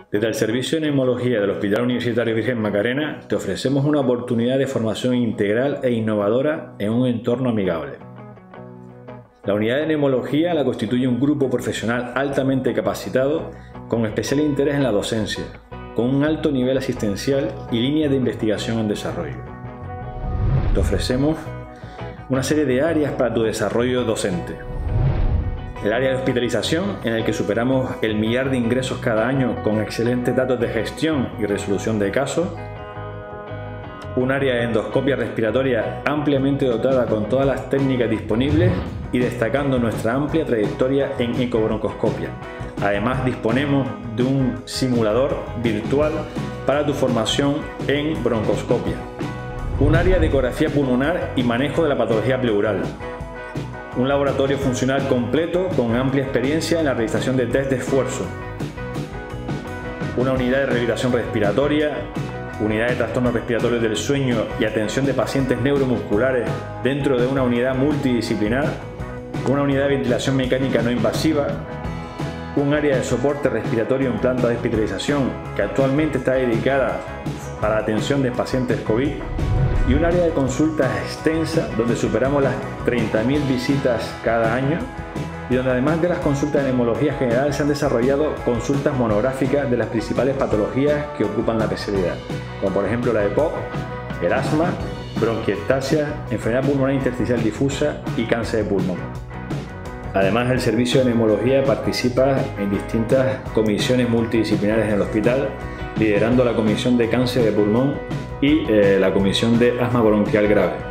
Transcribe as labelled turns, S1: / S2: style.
S1: Desde el Servicio de Neumología del Hospital Universitario Virgen Macarena te ofrecemos una oportunidad de formación integral e innovadora en un entorno amigable. La unidad de neumología la constituye un grupo profesional altamente capacitado con especial interés en la docencia, con un alto nivel asistencial y líneas de investigación en desarrollo. Te ofrecemos una serie de áreas para tu desarrollo docente. El área de hospitalización, en el que superamos el 1 millar de ingresos cada año con excelentes datos de gestión y resolución de casos. Un área de endoscopia respiratoria ampliamente dotada con todas las técnicas disponibles y destacando nuestra amplia trayectoria en ecobroncoscopia. Además, disponemos de un simulador virtual para tu formación en broncoscopia. Un área de ecografía pulmonar y manejo de la patología pleural. Un laboratorio funcional completo con amplia experiencia en la realización de test de esfuerzo. Una unidad de rehabilitación respiratoria, unidad de trastornos respiratorios del sueño y atención de pacientes neuromusculares dentro de una unidad multidisciplinar, una unidad de ventilación mecánica no invasiva, un área de soporte respiratorio en planta de hospitalización que actualmente está dedicada para la atención de pacientes COVID, y un área de consultas extensa donde superamos las 30.000 visitas cada año y donde además de las consultas de neumología general se han desarrollado consultas monográficas de las principales patologías que ocupan la especialidad, como por ejemplo la EPOC, el asma, bronquiectasia, enfermedad pulmonar intersticial difusa y cáncer de pulmón. Además, el servicio de neumología participa en distintas comisiones multidisciplinares en el hospital, liderando la comisión de cáncer de pulmón y la comisión de asma bronquial grave.